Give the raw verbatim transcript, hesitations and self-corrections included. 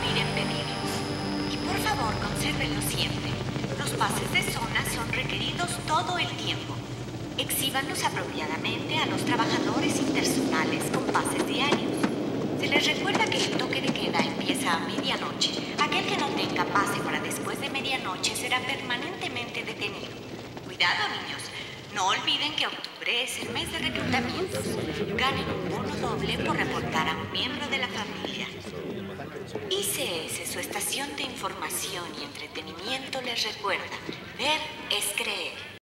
olviden pedirlos. Y por favor, consérvenlos siempre. Los pases de zona son requeridos todo el tiempo. Exhíbanlos apropiadamente a los trabajadores interzonales con pases diarios. Se les recuerda que el toque de queda empieza a medianoche. Aquel que no tenga pase para después de medianoche será permanentemente detenido. Cuidado, niños. No olviden que octubre es el mes de reclutamientos. Ganen un bono doble por reportar a un miembro de la familia. I C S, su estación de información y entretenimiento, les recuerda: ver es creer.